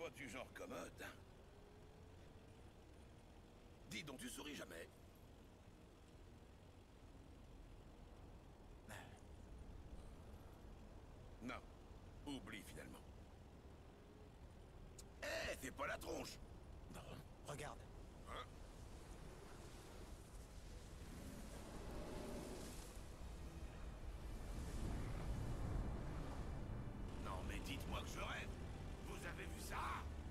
pas du genre commode. Dis donc, tu souris jamais. Non. Oublie finalement. Eh, fais pas la tronche. Non, regarde. Hein? Non mais dites-moi que je rêve. Vous avez vu ça?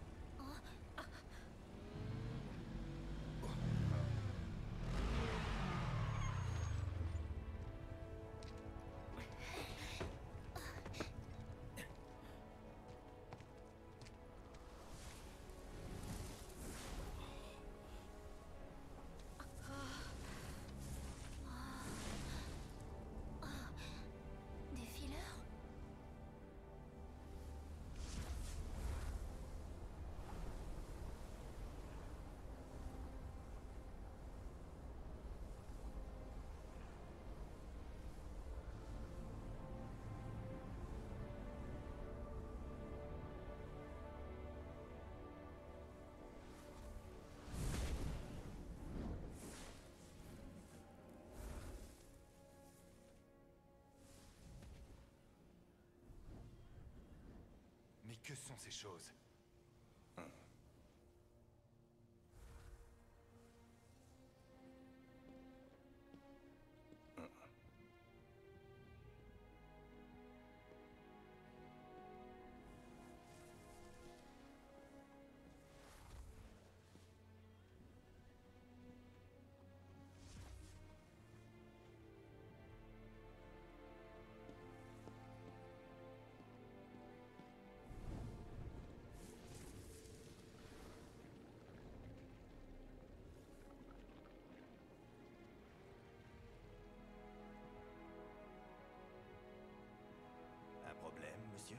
Des fileurs? Mais que sont ces choses? Un problème, monsieur?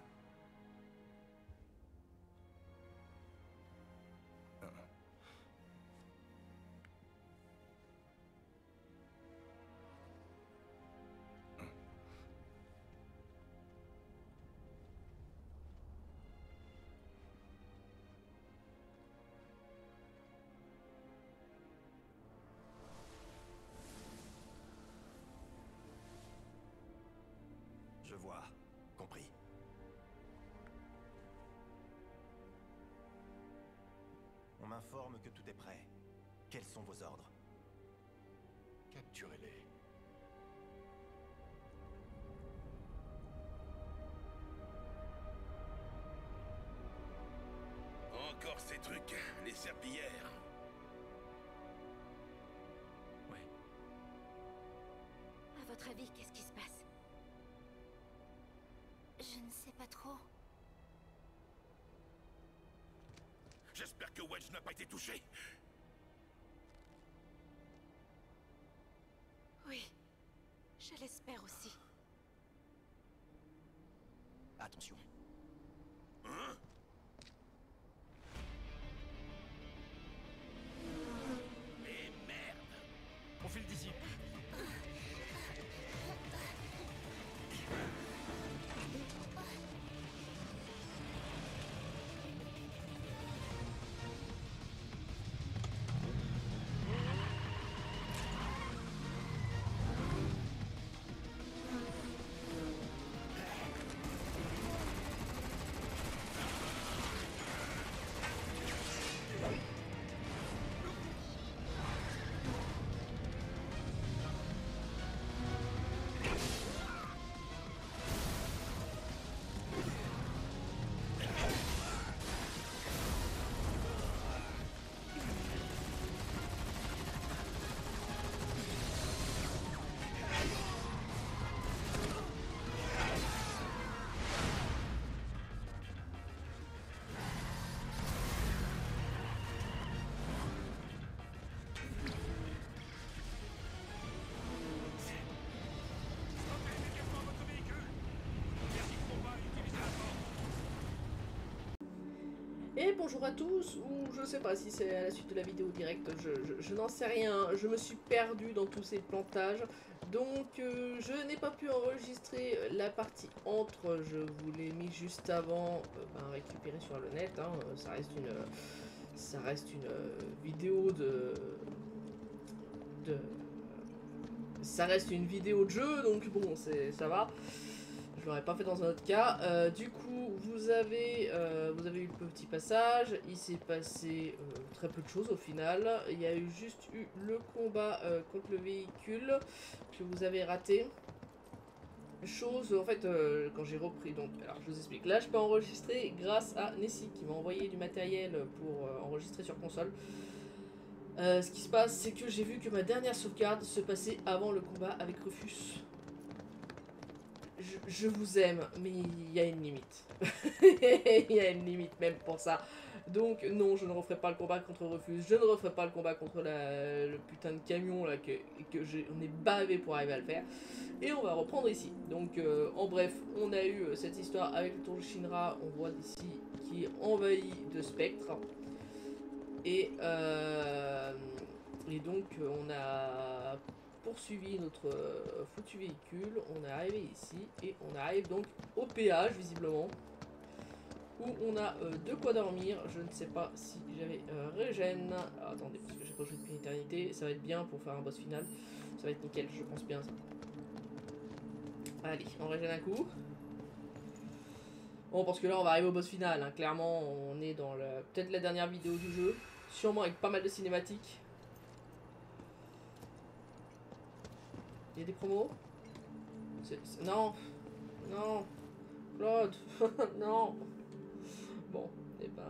Je vois. Compris. On m'informe que tout est prêt. Quels sont vos ordres? Capturez-les. Encore ces trucs, les serpillères. Ouais. À votre avis, qu'est-ce qui se passe? Je ne sais pas trop. J'espère que Wedge n'a pas été touché. Oui, je l'espère aussi. Attention. Hein? Mais merde! On file d'ici. Et bonjour à tous, ou je sais pas si c'est à la suite de la vidéo directe, je n'en sais rien. Je me suis perdue dans tous ces plantages. Donc je n'ai pas pu enregistrer la partie entre, je vous l'ai mis juste avant, récupérer sur le net, hein. Ça reste une vidéo ça reste une vidéo de jeu, donc bon, ça va. Je l'aurais pas fait dans un autre cas. Du coup, vous avez eu le petit passage. Il s'est passé très peu de choses au final. Il y a juste eu le combat contre le véhicule que vous avez raté. Chose, en fait, quand j'ai repris, donc, alors je vous explique. Là, je peux enregistrer grâce à Nessie qui m'a envoyé du matériel pour enregistrer sur console. Ce qui se passe, c'est que j'ai vu que ma dernière sauvegarde se passait avant le combat avec Rufus. Je vous aime, mais il y a une limite. Il y a une limite même pour ça. Donc non, je ne referai pas le combat contre Rufus. Je ne referai pas le combat contre le putain de camion là que on est bavé pour arriver à le faire. Et on va reprendre ici. Donc en bref, on a eu cette histoire avec le tour de Shinra. On voit ici qui est envahi de spectres. Et donc on a poursuivi notre foutu véhicule, on est arrivé ici et on arrive donc au péage visiblement où on a de quoi dormir. Je ne sais pas si j'avais régène. Ah, attendez, parce que j'ai pas joué depuis une éternité, ça va être bien pour faire un boss final, ça va être nickel, je pense bien ça. Allez, on régène un coup. Bon, parce que là on va arriver au boss final, hein. Clairement on est dans peut-être la dernière vidéo du jeu, sûrement avec pas mal de cinématiques. Il y a des promos? Non. Non. Claude. Non. Bon, et ben...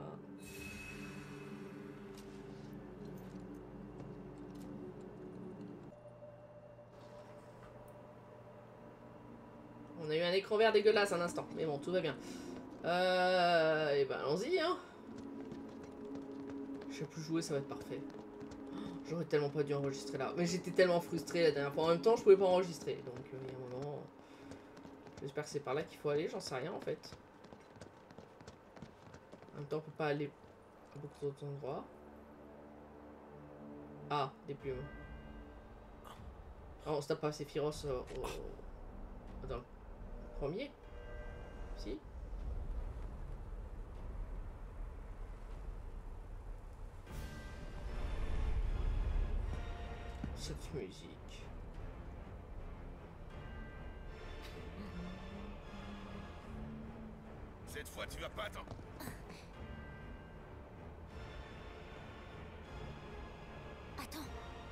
On a eu un écran vert dégueulasse un instant, mais bon, tout va bien. Et ben allons-y, hein. Je sais plus jouer, ça va être parfait. J'aurais tellement pas dû enregistrer là. Mais j'étais tellement frustré la dernière fois. En même temps, je pouvais pas enregistrer. Donc, il y a un moment... J'espère que c'est par là qu'il faut aller. J'en sais rien, en fait. En même temps, on peut pas aller à beaucoup d'autres endroits. Ah, des plumes. Ah, on se tape pas Sephiroth dans le premier. Si. Cette musique. Cette fois, tu vas pas attendre. Attends.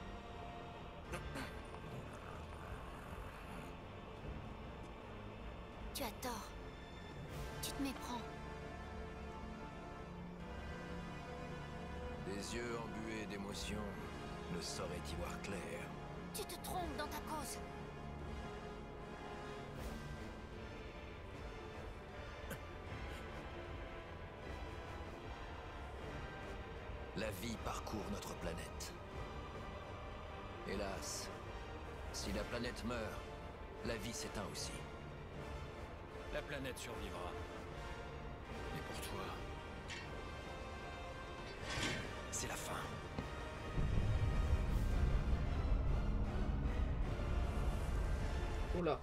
Tu as tort. Tu te méprends. Des yeux embués d'émotion ne sauraient y voir clair. Tu te trompes dans ta cause. La vie parcourt notre planète. Hélas, si la planète meurt, la vie s'éteint aussi. La planète survivra. Mais pour toi... C'est la fin. Oula.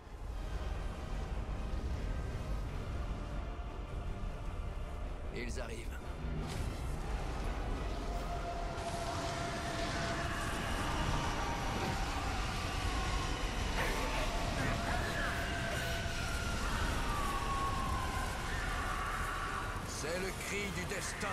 Ils arrivent. C'est le cri du destin.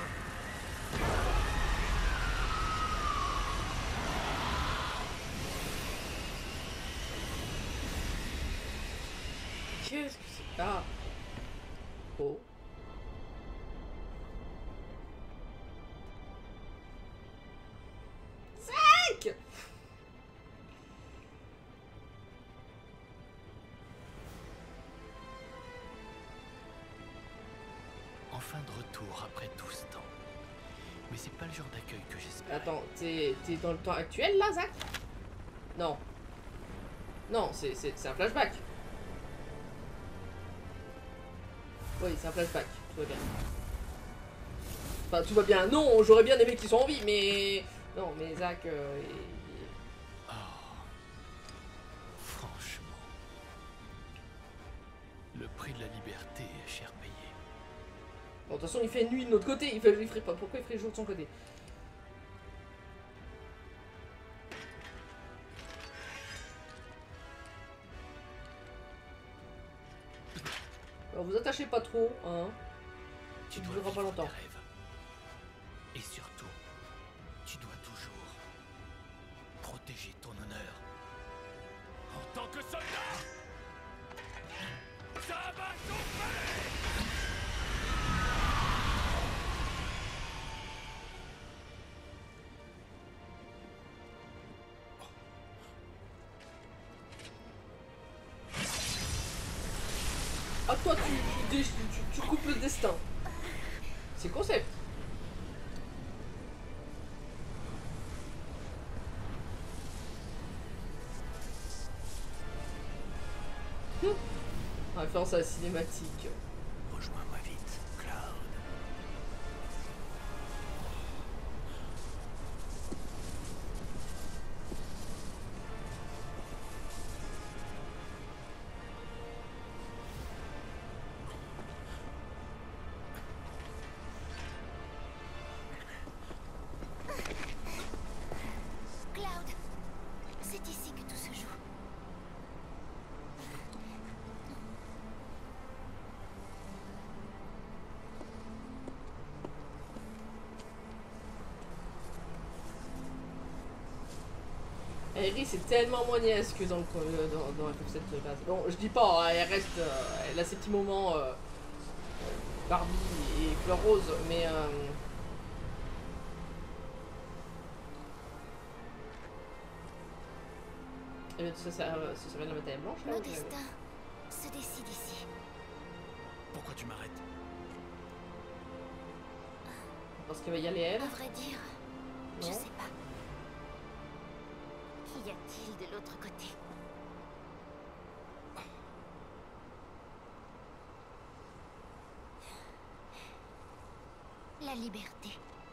Qu'est-ce que c'est? Ah. Oh. Zack! Enfin de retour après tout ce temps. Mais c'est pas le genre d'accueil que j'espère. Attends, t'es dans le temps actuel là, Zack? Non. Non, c'est un flashback. Oui, c'est un flashback, tout va bien. Enfin, tout va bien. Non, j'aurais bien aimé qu'ils soient en vie, mais... Non, mais Zach... Oh, franchement. Le prix de la liberté est cher payé. Bon, de toute façon, il fait nuit de notre côté. Il ferait pas. Pourquoi il ferait jour de son côté? Alors, vous attachez pas trop, hein. Tu Ça ne dois durera pas vivre longtemps. tes rêves. Et surtout, tu dois toujours protéger ton honneur. En tant que soldat, ça va chauffer. Ah, toi, tu coupes le destin. C'est le concept. Référence à la cinématique. Rejoins-moi vite, Cloud. Cloud, c'est ici que tout se joue. Aerie c'est tellement moins niaise que dans FF7 de base. Bon, je dis pas, hein, elle reste. Elle a ses petits moments Barbie et Fleur Rose, mais. Ça vient de la bataille blanche là Nos ou je- destins se décident ici. Pourquoi tu m'arrêtes? Parce qu'il va y aller elle. À vrai dire, je Non. sais pas. Qu'y a-t-il de l'autre côté? La liberté.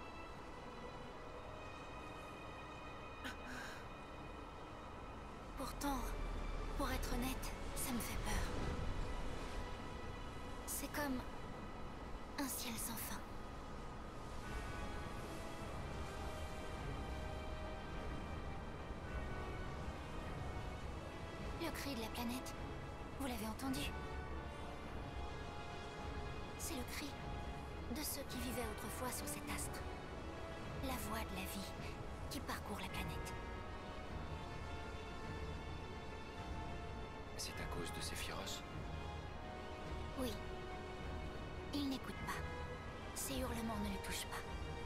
Pourtant, pour être honnête, ça me fait peur. C'est comme un ciel sans fin. Le cri de la planète, vous l'avez entendu? C'est le cri de ceux qui vivaient autrefois sur cet astre. La voix de la vie qui parcourt la planète. C'est à cause de Sephiroth? Oui. Il n'écoute pas. Ses hurlements ne le touchent pas.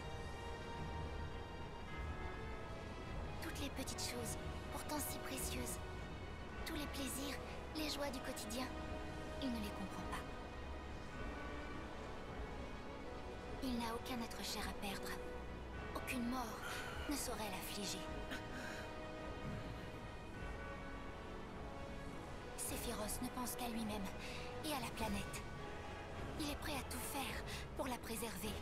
Toutes les petites choses, pourtant si précieuses, tous les plaisirs, les joies du quotidien, il ne les comprend pas. Il n'a aucun être cher à perdre. Aucune mort ne saurait l'affliger. Sephiroth ne pense qu'à lui-même et à la planète. Il est prêt à tout faire pour la préserver.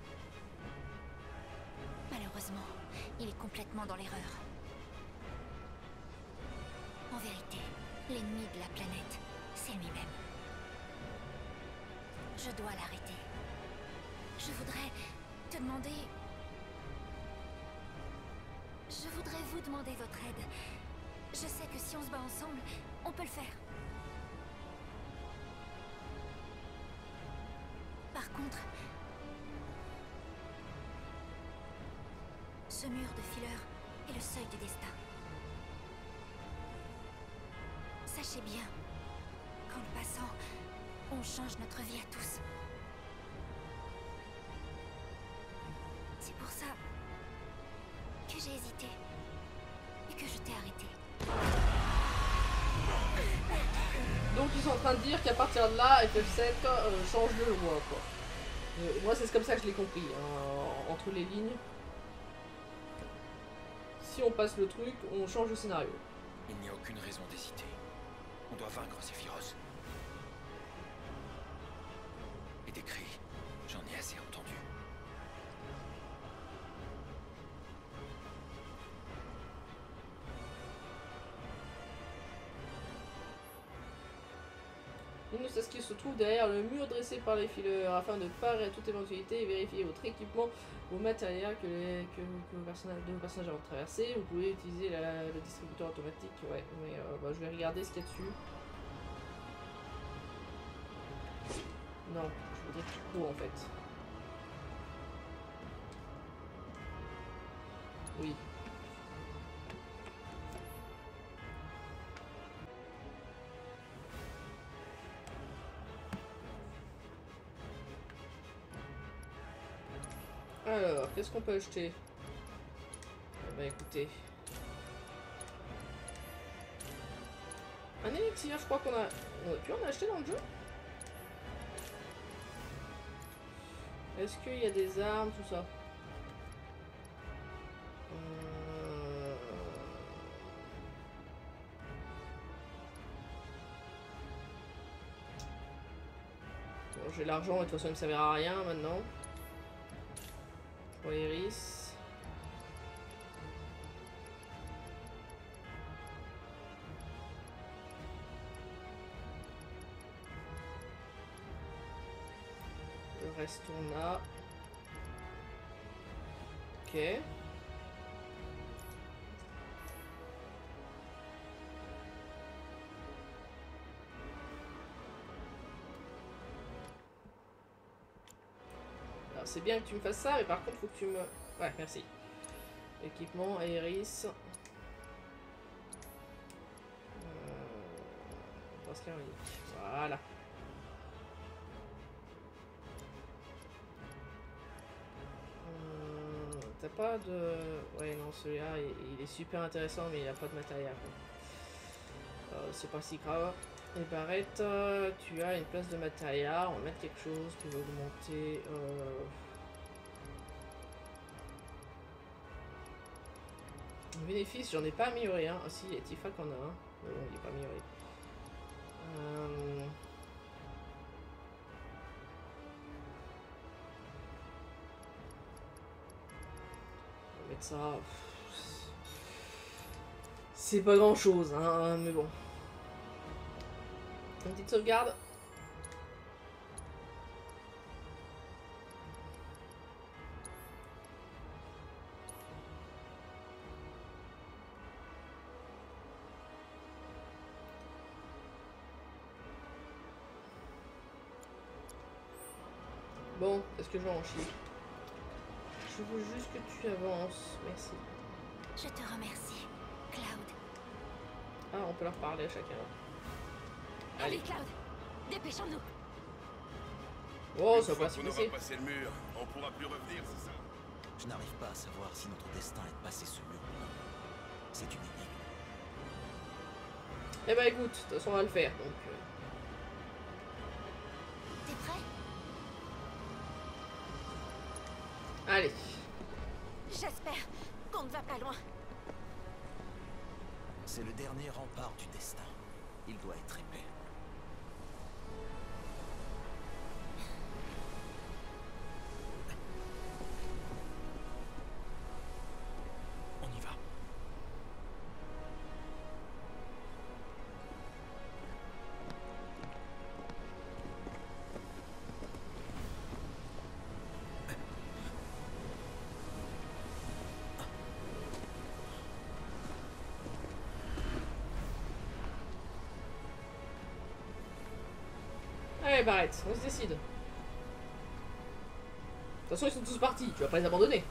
Malheureusement, il est complètement dans l'erreur. En vérité, l'ennemi de la planète, c'est lui-même. Je dois l'arrêter. Je voudrais te demander... Je voudrais vous demander votre aide. Je sais que si on se bat ensemble, on peut le faire. Par contre, ce mur de fileur est le seuil du destin. Sachez bien qu'en le passant, on change notre vie à tous. C'est pour ça que j'ai hésité et que je t'ai arrêté. Donc ils sont en train de dire qu'à partir de là, FF7 change de loi quoi. Moi c'est comme ça que je l'ai compris, hein, entre les lignes. Si on passe le truc, on change de scénario. Il n'y a aucune raison d'hésiter. On doit vaincre Sephiroth. Et des cris, j'en ai assez entendu. nous ce qui se trouve derrière le mur dressé par les fileurs afin de parer à toute éventualité et vérifier votre équipement, vos matériels que vos personnages ont traversé. Vous pouvez utiliser le distributeur automatique. Ouais, mais bah, je vais regarder ce qu'il y a dessus. Non, je veux dire tout court en fait. Oui. Alors, qu'est-ce qu'on peut acheter? Bah écoutez. Un élixir, je crois qu'on a... On aurait pu en acheter dans le jeu? Est-ce qu'il y a des armes, tout ça? Bon, j'ai l'argent et de toute façon il me servira à rien maintenant. Pour Iris. Le reste on a. Ok. C'est bien que tu me fasses ça, mais par contre, faut que tu me... Ouais, merci. Équipement, Aéris. Voilà. T'as pas de... Ouais, non, celui-là, il est super intéressant, mais il a pas de matériel. C'est pas si grave. Et Barrette, tu as une place de matériel. On va mettre quelque chose qui va augmenter... Bénéfice, j'en ai pas amélioré un. Ah si, il y a Tifa qu'on a un. Mais bon, il est pas amélioré. On va mettre ça. C'est pas grand chose, hein, mais bon. Une petite sauvegarde. Bon, est-ce que je vais en chier? Je veux juste que tu avances. Merci. Je te remercie, Cloud. Ah, on peut leur parler à chacun. Allez, Cloud, dépêchons-nous. Oh, Une ça fois va se qu'on aura passer. passé le mur, on pourra plus revenir, c'est ça? Je n'arrive pas à savoir si notre destin est de passer ce mur ou non. C'est une énigme. Eh ben écoute, de toute façon on va le faire, donc... T'es prêt? Allez. J'espère qu'on ne va pas loin. C'est le dernier rempart du destin. Il doit être épais. On y va. Allez, Barrett, on se décide. De toute façon, ils sont tous partis, tu vas pas les abandonner.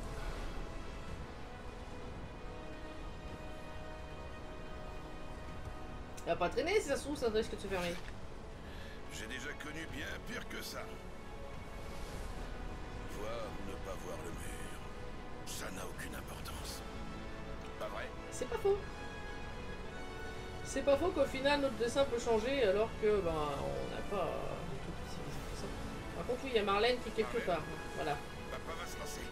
Elle va pas traîner si ça se trouve, ça risque de se fermer. J'ai déjà connu bien pire que ça. Voir ou ne pas voir le mur, ça n'a aucune importance. Pas vrai? C'est pas faux. C'est pas faux qu'au final notre dessin peut changer alors que ben on n'a pas du tout civilisé tout ça. Par contre oui, il y a Marlène qui est quelque part. Voilà. Papa va se lancer.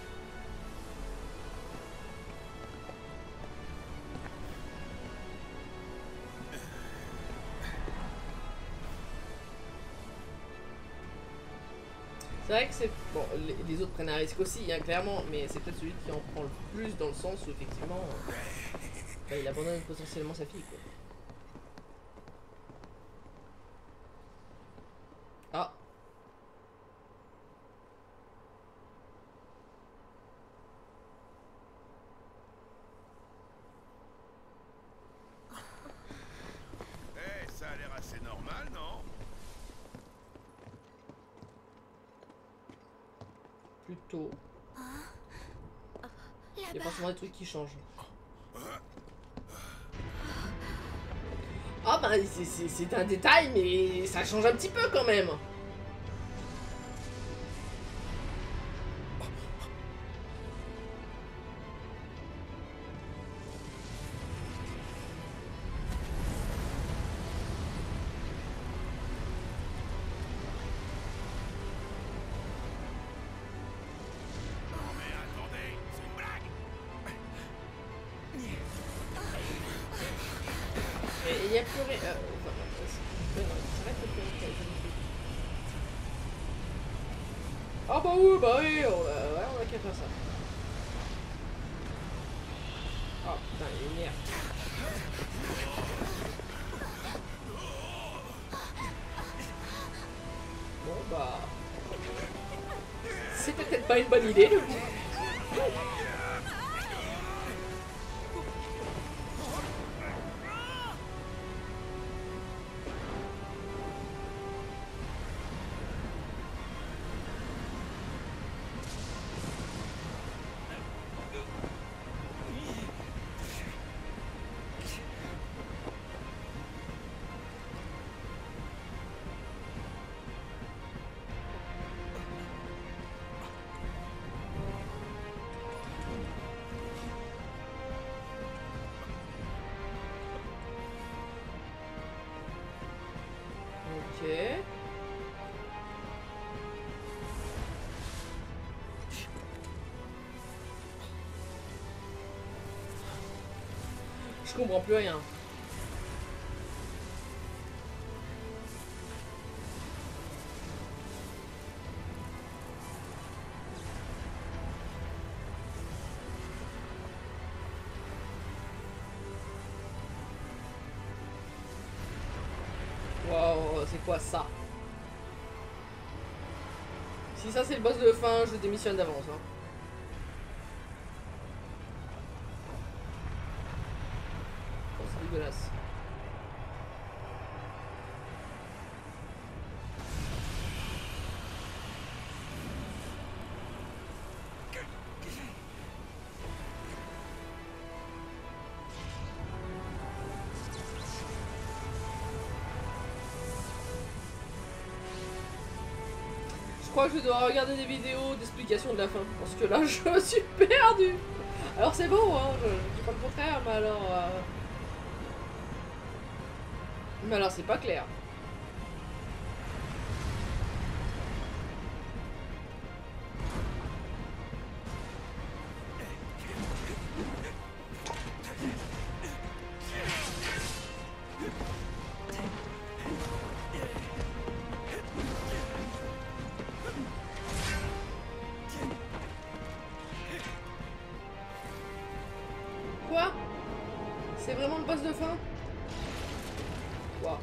C'est vrai que c'est... Bon, les autres prennent un risque aussi, hein, clairement, mais c'est peut-être celui qui en prend le plus dans le sens où effectivement ben, il abandonne potentiellement sa fille, quoi. couteau. Il y a Là-bas. forcément des trucs qui changent. Ah bah c'est un détail, mais ça change un petit peu quand même. Mais attendez, c'est une blague. Et il y a plus rien. Ah bah oui, on a qu'à faire ça. Oh putain, il est merde. Bon bah... C'est peut-être pas une bonne idée le coup. Ok. Je comprends plus rien. Wow, c'est quoi ça? Si ça c'est le boss de fin, je démissionne d'avance. Hein. Oh, c'est dégueulasse. Je crois que je dois regarder des vidéos d'explication de la fin, parce que là je me suis perdu. Alors c'est bon, hein, je dis pas le contraire, mais alors c'est pas clair. Quoi? C'est vraiment le boss de fin? Wow.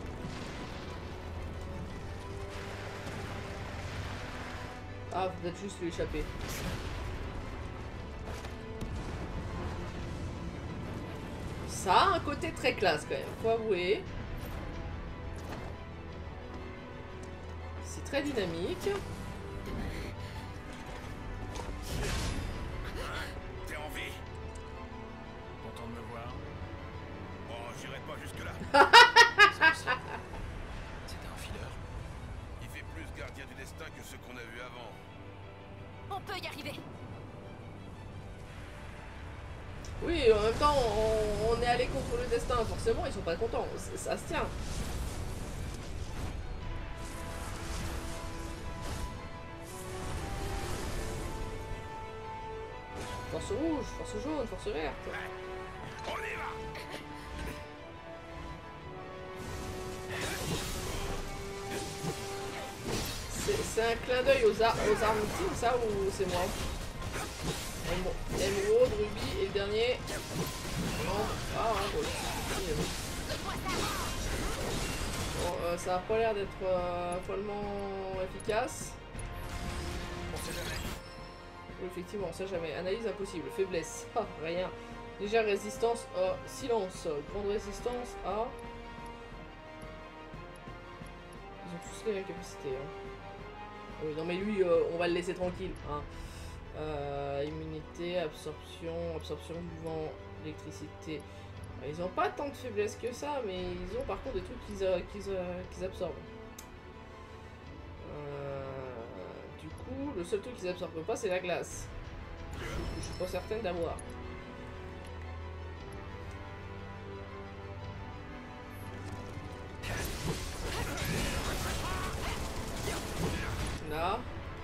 Ah, faut peut-être juste lui échapper. Ça a un côté très classe quand même, faut avouer. C'est très dynamique. T'es en vie. Content de me voir. Bon, j'irai pas jusque-là. C'était un fileur. Il fait plus gardien du destin que ceux qu'on a vus avant. On peut y arriver. Oui, en même temps, on est allé contre le destin, forcément, ils sont pas contents, ça se tient. Force rouge, force jaune, force verte. On y va. C'est un clin d'œil aux armes ultimes, ça, ou c'est moi? Émeraude, Ruby, et le dernier... Non. Ah, bon, bon, ça a pas l'air d'être follement efficace. On sait jamais. Oui, effectivement, on sait jamais. Analyse impossible. Faiblesse. Ah, rien. Légère résistance à silence. Grande résistance à... Ils ont tous les mêmes capacités. Hein. Oui, non mais lui, on va le laisser tranquille. Hein. Immunité, absorption du vent, électricité. Ils ont pas tant de faiblesse que ça, mais ils ont par contre des trucs qu'ils absorbent. Du coup, le seul truc qu'ils absorbent pas, c'est la glace. Je suis pas certaine d'avoir. Là.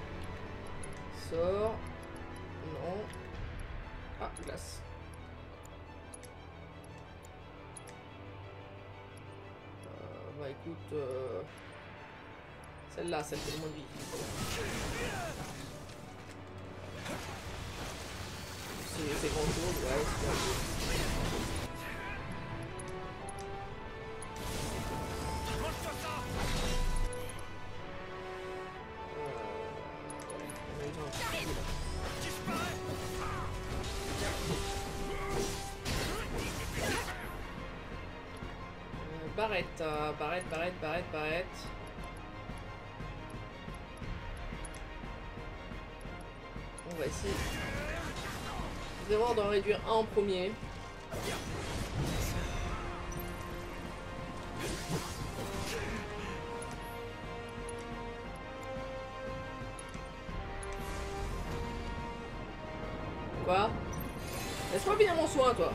Sort. Non. Ah, glace. Bah écoute, celle-là, celle qui a le moins de vie. C'est grand chose, ouais, c'est grand chose. Barrette. On va essayer. D'abord d'en réduire un en premier. Quoi? Laisse-moi finir mon soin, toi.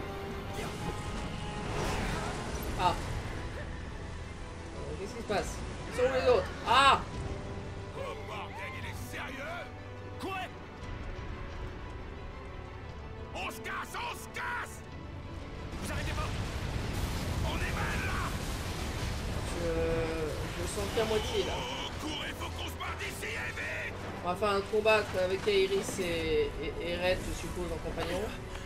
Ah. Qu'est-ce qui se passe? Ils sont où les autres? Ah! Oh Morgan, il est sérieux? Quoi? On se casse! Vous arrêtez pas! On est mal là! Je sens qu'à moitié là. Oh, courez, faut qu'on se parte d'ici, et vite! On va faire un combat avec Aerys et Red, je suppose, en compagnon.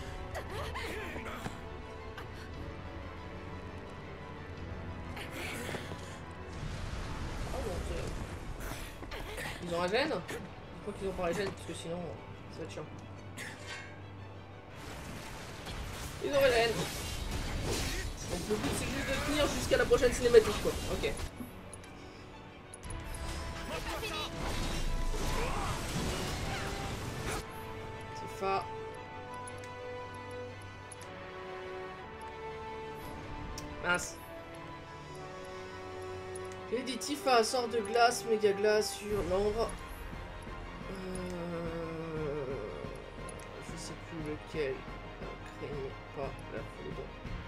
Oh mon dieu. Ils ont un gène? Je crois qu'ils ont pas un gène, parce que sinon, ça va être chiant. Ils ont un gène. Donc le but c'est juste de tenir jusqu'à la prochaine cinématique, quoi. Ok. Tifa. Mince. J'ai dit Tifa sort de glace, méga glace sur l'ombre. Je sais plus lequel. Craignez pas la foudre.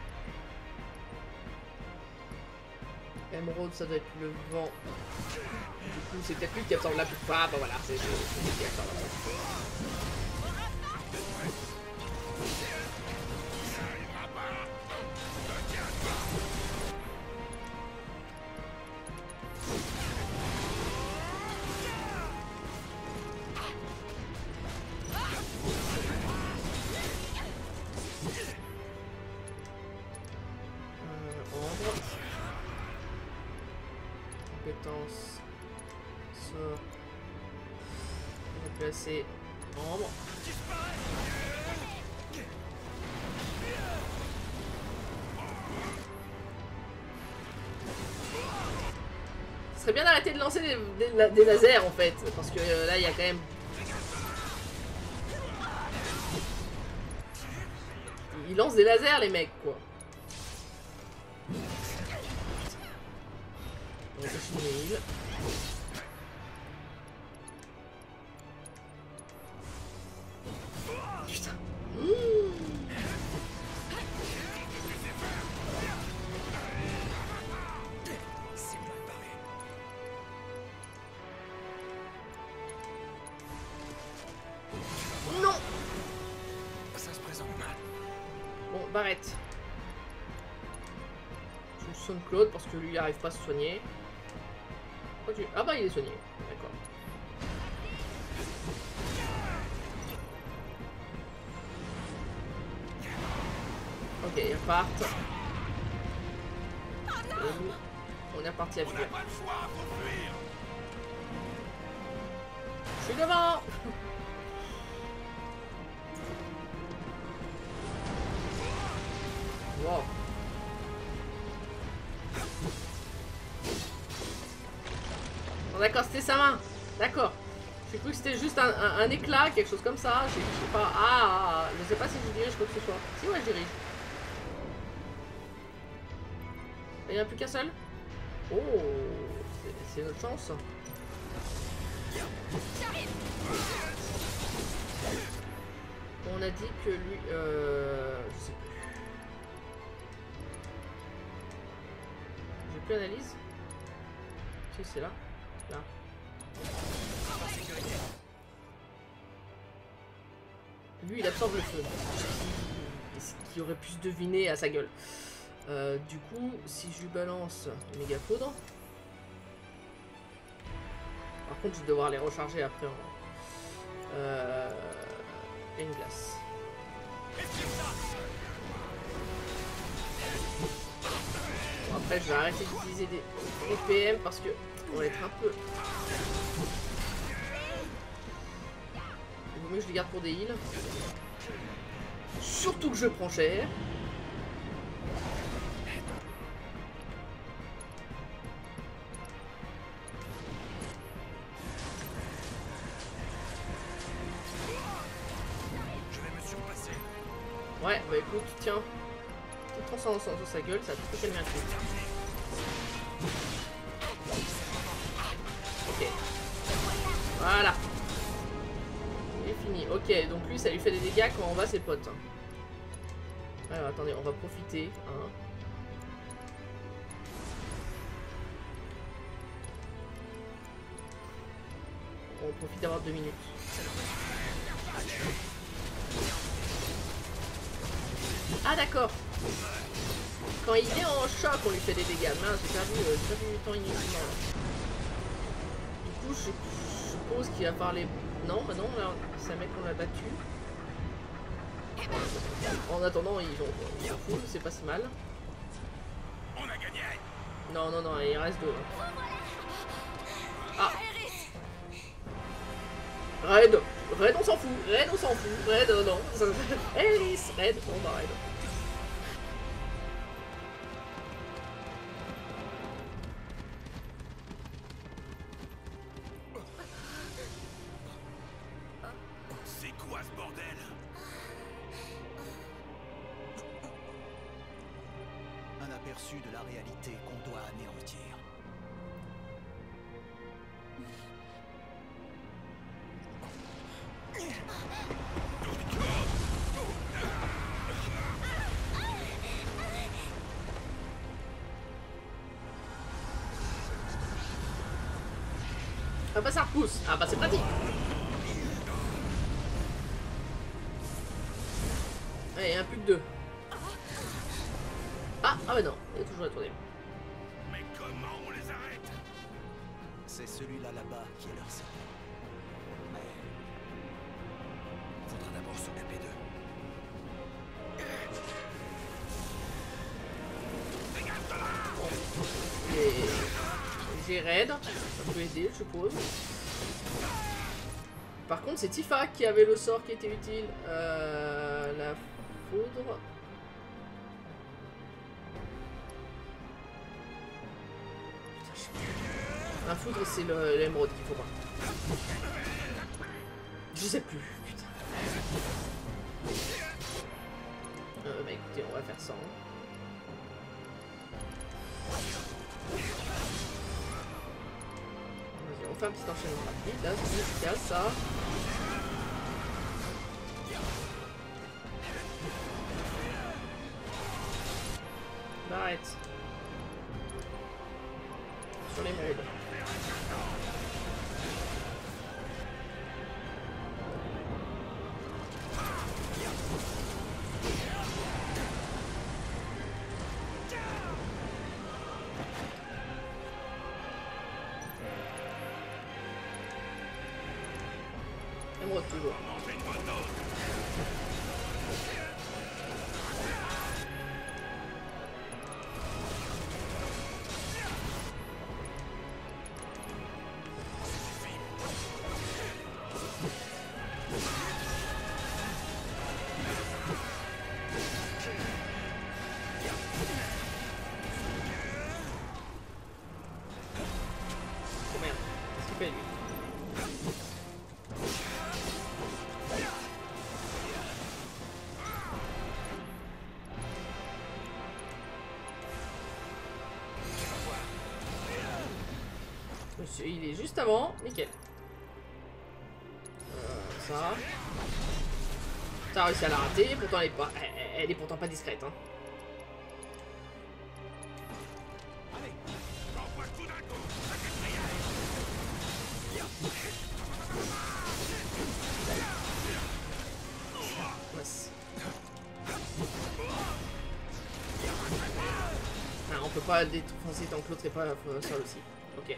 Emerald, ça doit être le vent. Du coup, c'est peut-être lui qui absorbe la pluie. Ah, bah voilà, c'est lui qui absorbe la pluie. Compétence. Sort. Replacer. Ombre. Ce serait bien d'arrêter de lancer des lasers en fait, parce que là il y a quand même. Ils lancent des lasers les mecs quoi. On va chercher les îles. Putain. Non. Ça se présente mal. Bon, Barrette. Je sonne Claude parce que lui il arrive pas à se soigner. Ah bah il est soigné, d'accord. Ok, ils repartent. On est reparti à fuir. Je suis devant. Wow. D'accord, c'était sa main. D'accord. J'ai cru que c'était juste un éclat, quelque chose comme ça. Je sais pas. Ah, je sais pas si je dirige quoi que ce soit. Si, ouais, je dirige. Il n'y en a plus qu'un seul? Oh, c'est notre chance. On a dit que lui... je sais plus. J'ai plus analyse. Si, c'est là. Là. Lui, il absorbe le feu. Est-ce qu'il aurait pu se deviner à sa gueule? Du coup, si je lui balance méga foudre... Par contre, je vais devoir les recharger après et une glace. Bon, après, je vais arrêter d'utiliser des PM parce que on va être un peu... Il vaut mieux que je les garde pour des heals. Surtout que je prends cher. Ouais, bah écoute, tiens. Petite transcendance sur sa gueule, ça a tout calmé un peu. Ok. Voilà. Il est fini. Ok, donc lui, ça lui fait des dégâts quand on va ses potes. Alors attendez, on va profiter. Hein. On profite d'avoir 2 minutes. Ah d'accord. Quand il est en choc, on lui fait des dégâts. Mince, j'ai perdu du temps inutilement là. Du coup, je suppose qu'il va parler... Non, bah non, là, c'est un mec qu'on a battu. En attendant, ils s'en foutent, c'est pas si mal. On a gagné. Non, non, non, il reste 2. Ah. Red, Red on s'en fout, Red on s'en fout, Red non. Alice, Red, bon bah Red. C'est quoi ce bordel? Un aperçu de la réalité qu'on doit anéantir. Ah bah ça repousse. Ah bah c'est pratique. Allez, un plus que 2. Ah bah non, il est toujours retourné. Mais comment on les arrête? C'est celui-là là-bas qui est leur cible. Mais Faudra d'abord s'occuper d'eux. J'ai Red, ça peut aider, je suppose. Par contre, c'est Tifa qui avait le sort qui était utile. La foudre. Putain, je sais plus. La foudre, c'est l'émeraude qu'il faut pas. Je sais plus, putain. Bah écoutez, on va faire ça. On fait un petit enchaînement rapide, là, c'est efficace ça. Bah, arrête. Sur les molles. Toujours. Oh merde, qu'est-ce qu'il fait lui? il est juste avant. Nickel. Ça. T'as réussi à la rater. Pourtant, elle est pourtant pas discrète. Hein. On peut pas le défoncer tant que l'autre est pas seul aussi. Ok.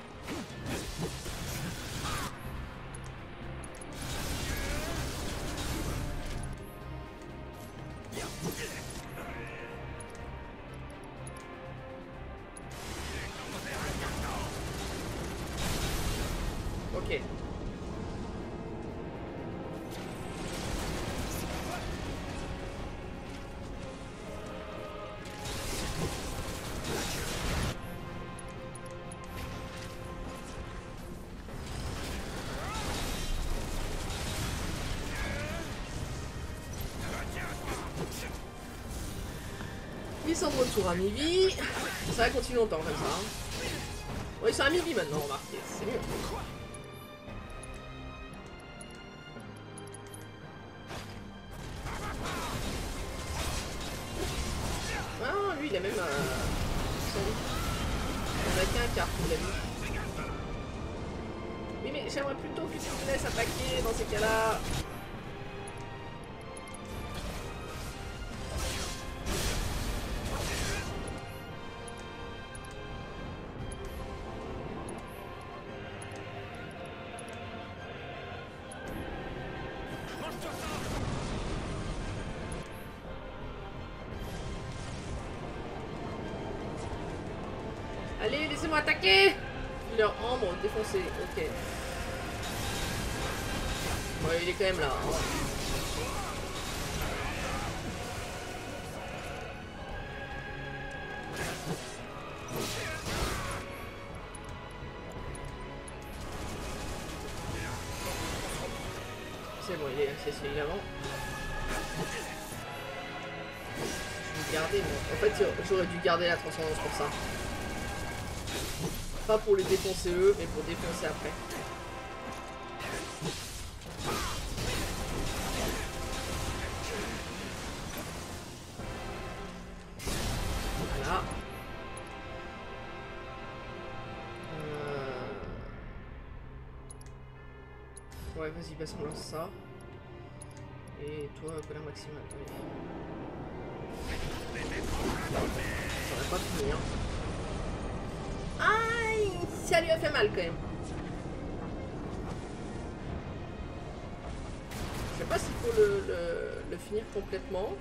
Ok. Ils sont de retour à mi-vie. Ça va continuer longtemps comme ça. Hein. Bon, ils sont à mi-vie maintenant, remarquez. C'est mieux. Ah, lui, il a même son... On a qu'un quart, il a vu. Oui, mais j'aimerais plutôt que tu me laisses attaquer dans ces cas-là. Allez, laissez-moi attaquer! Leur ambre défoncé, ok. Ouais, il est quand même là. Hein. C'est bon, il est c'est celui d'avant. Je vais garder, mais en fait, j'aurais dû garder la transcendance pour ça. Pas pour les défoncer eux, mais pour défoncer après. Voilà. Ouais, vas-y, passe, on lance ça. Et toi, colère maximale. J'aurais pas pu venir. Aïe, ça lui a fait mal quand même. Je sais pas s'il faut le finir complètement.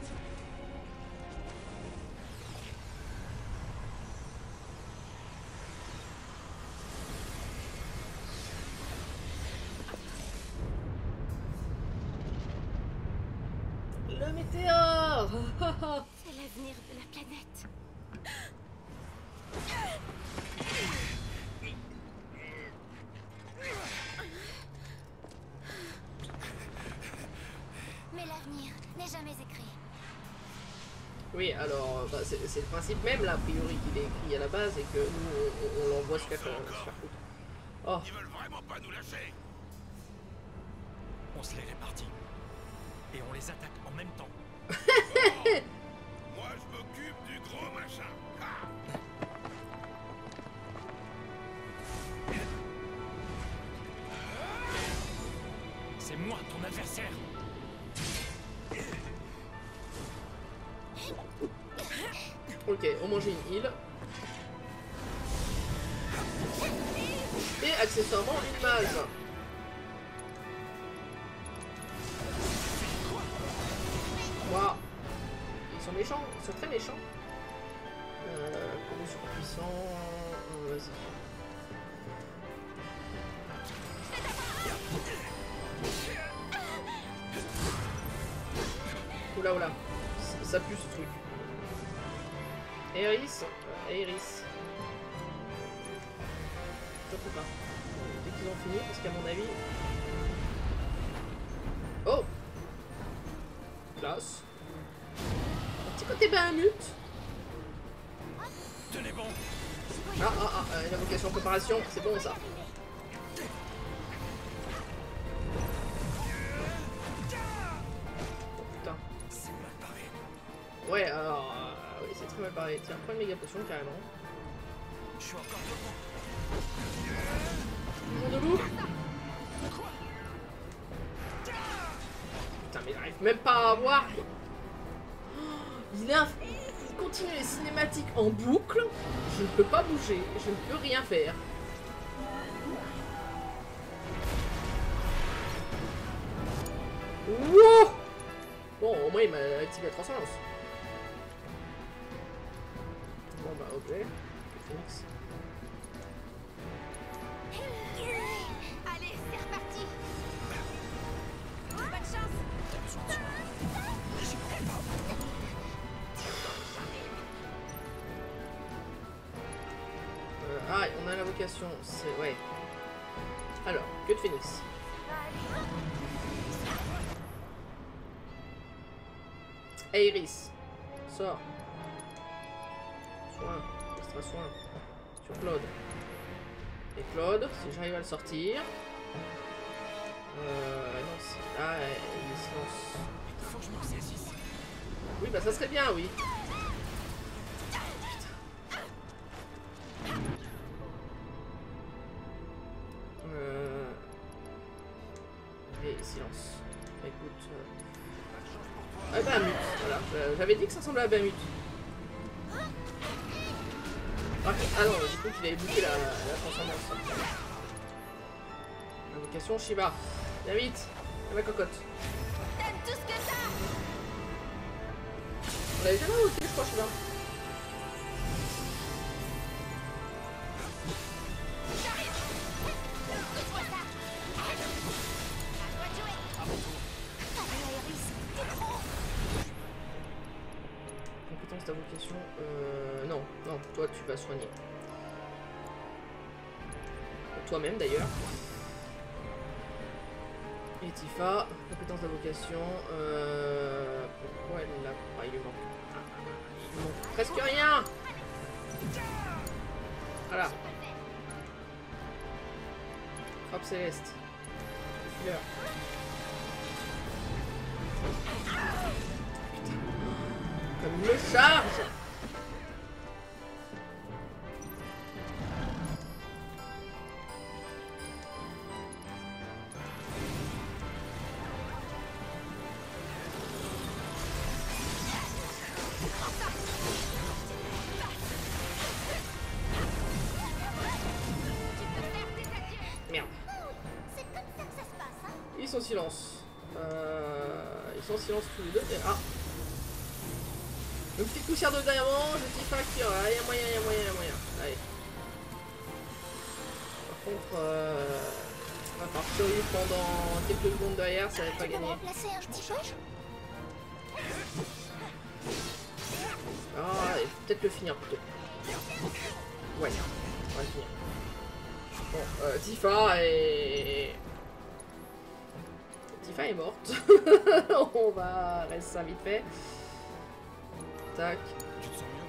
Le météore. C'est l'avenir de la planète. Mais l'avenir n'est jamais écrit. Oui, alors, bah, c'est le principe même, là, a priori, qu'il est écrit à la base et que nous, on l'envoie se faire foutre. Oh. Ils veulent vraiment pas nous lâcher. On se les répartit. Et on les attaque en même temps. Oh, moi, je m'occupe du gros machin. Ah. C'est moi ton adversaire. Ok, on mange une heal. Et accessoirement une mage. Waouh. Ils sont méchants, ils sont très méchants. Combo surpuissant. Vas-y. Oula oula. Ça pue ce truc. Aeris. Aeris. Surtout pas. Dès qu'ils ont fini, parce qu'à mon avis... Oh! Classe. Un petit côté Bahamut. Tenez bon. Ah, une invocation préparation, c'est bon ça. Ouais, alors... oui, c'est très mal parlé. Tiens, prends une méga potion, carrément. Je suis encore debout. Toujours debout. Putain, mais j'arrive même pas à voir. Il continue les cinématiques en boucle. Je ne peux pas bouger. Je ne peux rien faire. Wow! Bon, au moins il m'a activé la transcendance. Bon bah ok. Phoenix. Allez, c'est reparti. Bonne chance. Ah, on a l'invocation. C'est... ouais. Alors, que de Phoenix. Aeris. Sors. Soin. Extra soin. Sur Claude. Et Claude, si j'arrive à le sortir. Non, c'est... ah, il se lance. Faut que je me saisisse. Oui, bah ça serait bien, oui. Et silence. Écoute. Ah, Bahamut, voilà. J'avais dit que ça ressemblait à Bahamut. Ah non, du coup, il avait bouclé la transcendance. Invocation Shiva. Viens vite, à ma cocotte. Donne tout ce que t'as. On l'avait jamais invoqué, je crois, Shiva. Compétence d'invocation. Non, non, toi tu vas soigner. Toi-même d'ailleurs. Et Tifa, compétence d'invocation. Pourquoi elle l'a pas? Il lui manque. Il manque presque rien! Voilà. Frappe céleste. Fleur. Comme il me charge! Merde. C'est comme ça que ça se passe, hein. Ils sont en silence. Ils sont en silence tous les deux. Et... ah! Une petite poussière de diamant, je dis pas qu'il y aura. Il y a moyen, il y a moyen, il y a moyen. Allez. Par contre, on va falloir survivre pendant quelques secondes derrière, ça va pas Tu peux me gagner. remplacer un petit peu? Ah, et peut-être le finir plutôt. Ouais, on va le finir. Bon, Tifa est... Tifa est morte. On va rester ça vite fait. Tac. Tu te sens mieux?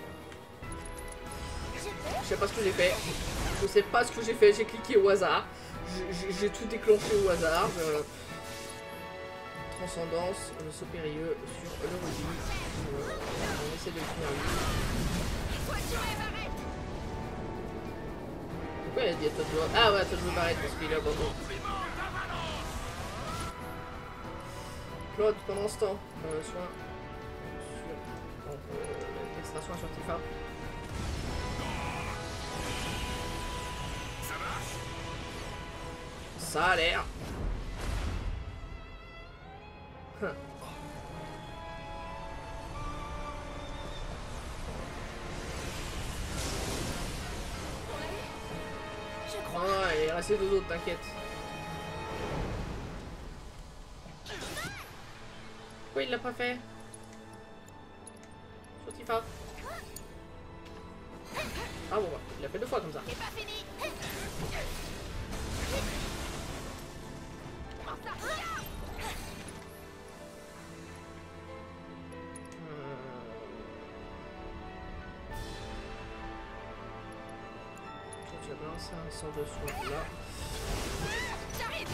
Je sais pas ce que j'ai fait. Je sais pas ce que j'ai fait. J'ai cliqué au hasard. J'ai tout déclenché au hasard. Transcendance, le saut périlleux sur le rubis. On essaie de le finir lui. Pourquoi il a dit à toi de jouer? Ah ouais, à toi de jouer Barrett parce qu'il est abandonné. Claude, pendant ce temps, soin sur... donc, extra soin sur Tifa. Ça a l'air. Ah, il est resté deux autres, t'inquiète. Pourquoi il l'a pas fait? Sur Tifa. Ah bon, bah, il l'a fait deux fois comme ça. C'est pas fini. Tu vas balancer un sort de soin là. J'arrive.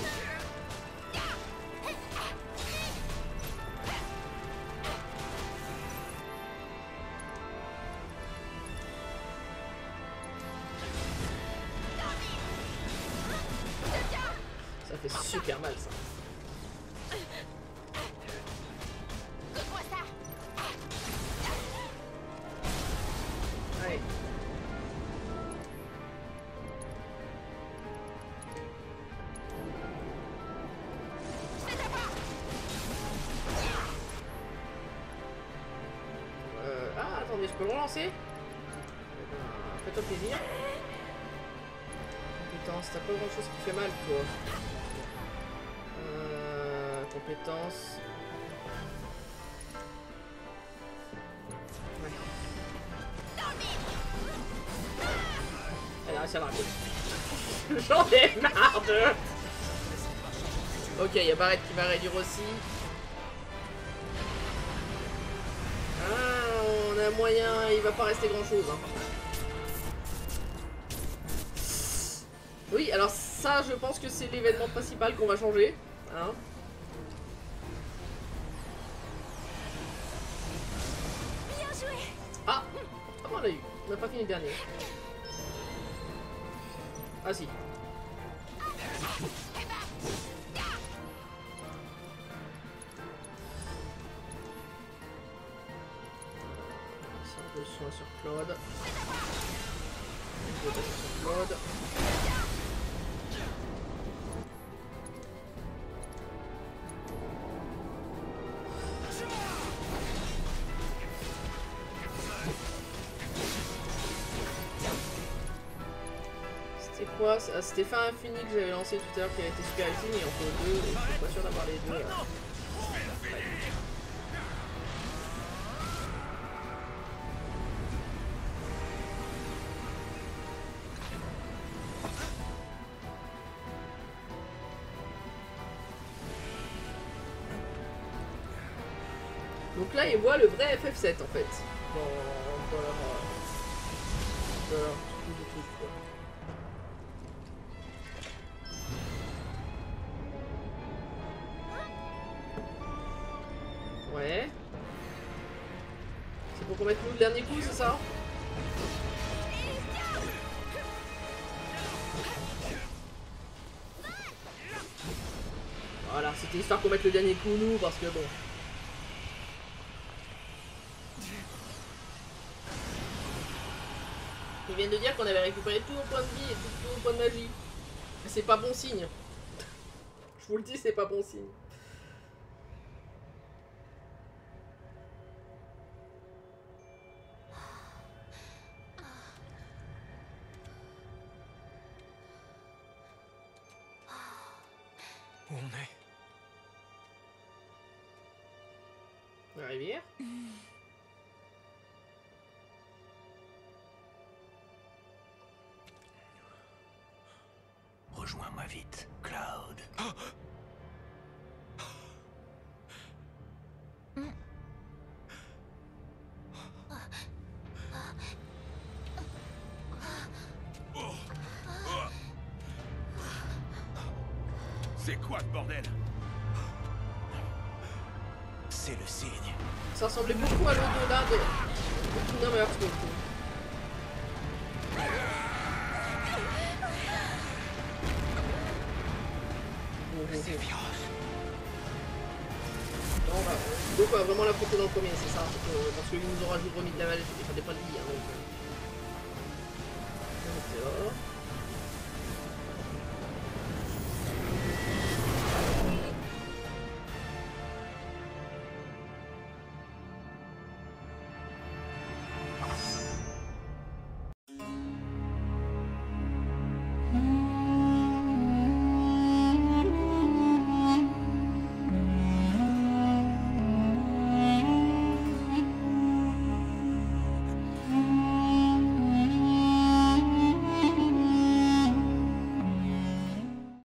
fait super mal ça. Coupe-moi ça. Allez. Ah, attendez, je peux le relancer? Fais-toi plaisir. Compétence, t'as pas grand chose qui fait mal, toi. Compétence. Ouais. Elle a réussi à le rater. J'en ai marre de... Ok, il y a Barrett qui va réduire aussi. Ah, on a moyen, il va pas rester grand chose. Hein. Oui, alors ça, je pense que c'est l'événement principal qu'on va changer. Hein. Bien joué. Ah, on l'a eu. On n'a pas fini le dernier. Ah si. De soin sur Claude. Je vais passer sur Claude. C'était quoi? C'était fin infini que j'avais lancé tout à l'heure qui avait été super utile, mais il en faut deux et je suis pas sûr d'avoir les deux. Donc là, ils voient le vrai FF7 en fait, dans leur truc de truc quoi. Ouais. C'est pour qu'on mette nous le dernier coup, c'est ça? Voilà, c'était histoire qu'on mette le dernier coup nous, parce que bon... Ils viennent de dire qu'on avait récupéré tous nos points de vie et tous nos points de magie. C'est pas bon signe. Je vous le dis, c'est pas bon signe. Où on est? La rivière. Rejoins-moi vite, Cloud. C'est quoi ce bordel? C'est le signe. Ça ressemblait beaucoup à l'au-delà de Kingdom Hearts. C'est féroce. Non, donc on va vraiment l'affronter dans le premier, c'est ça. Parce qu'ils nous ont remis de la maladie, enfin des points de vie. Hein, donc, là.